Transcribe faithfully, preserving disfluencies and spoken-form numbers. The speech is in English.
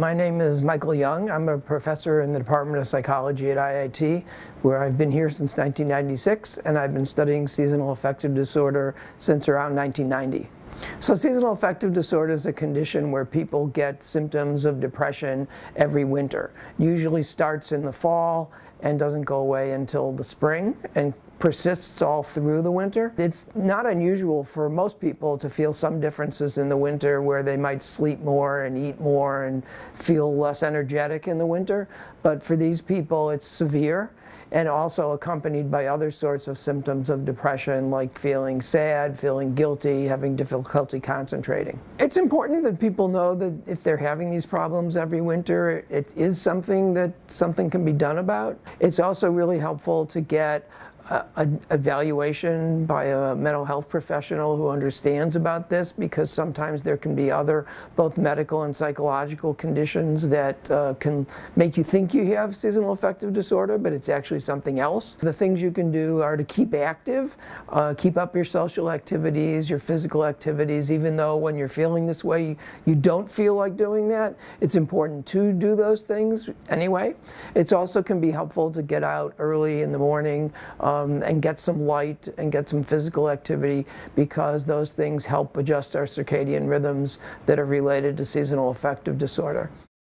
My name is Michael Young. I'm a professor in the Department of Psychology at I I T, where I've been here since nineteen ninety-six, and I've been studying seasonal affective disorder since around nineteen ninety. So seasonal affective disorder is a condition where people get symptoms of depression every winter. Usually starts in the fall and doesn't go away until the spring and persists all through the winter. It's not unusual for most people to feel some differences in the winter where they might sleep more and eat more and feel less energetic in the winter. But for these people, it's severe and also accompanied by other sorts of symptoms of depression, like feeling sad, feeling guilty, having difficulty concentrating. It's important that people know that if they're having these problems every winter, it is something that something can be done about. It's also really helpful to get an evaluation by a mental health professional who understands about this, because sometimes there can be other both medical and psychological conditions that uh, can make you think you have seasonal affective disorder, but it's actually something else. The things you can do are to keep active, uh, keep up your social activities, your physical activities, even though when you're feeling this way you, you don't feel like doing that. It's important to do those things anyway. It's also can be helpful to get out early in the morning um, Um, and get some light and get some physical activity, because those things help adjust our circadian rhythms that are related to seasonal affective disorder.